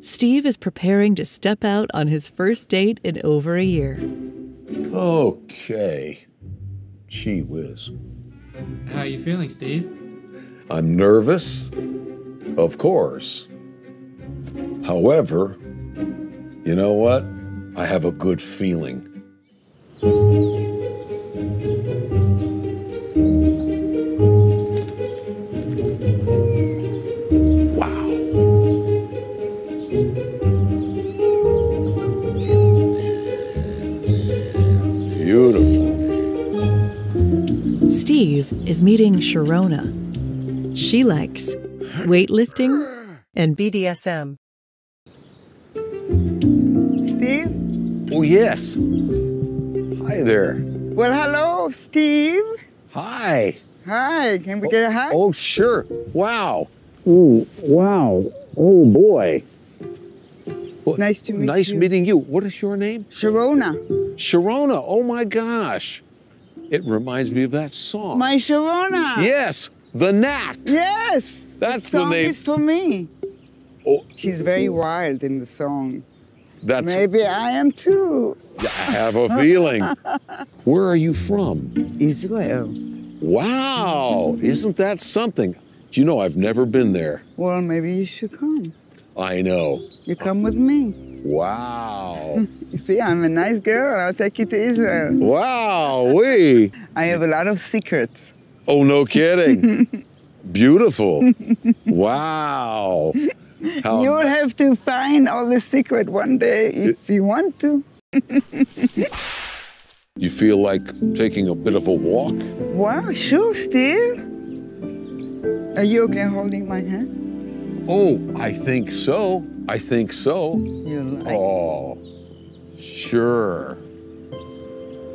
Steve is preparing to step out on his first date in over a year. Okay. Gee whiz. How are you feeling, Steve? I'm nervous, of course. However, you know what? I have a good feeling. Wow. Beautiful. Steve is meeting Sharona. She likes weightlifting and BDSM. Steve? Oh, yes. Hi there. Well, hello, Steve. Hi. Hi, can we get a hug? Oh, sure. Wow. Ooh, wow. Oh, boy. Well, Nice to meet nice you. meeting you. What is your name? Sharona. Sharona. Oh, my gosh. It reminds me of that song. My Sharona. Yes, The Knack. Yes. That's the the song name. is for me. Oh, She's very wild in the song. that's. Maybe I am too. I have a feeling. Where are you from? Israel. Wow. Isn't that something? Do you know, I've never been there. Well, maybe you should come. I know. You come with me. Wow. You see, I'm a nice girl. I'll take you to Israel. Wow. Wee. I have a lot of secrets. Oh, no kidding. Beautiful. Wow. How You will have to find all the secret one day if you want to. You feel like taking a bit of a walk? Wow, sure, Steve. Are you okay holding my hand? Oh, I think so. I think so. You like? Oh, sure.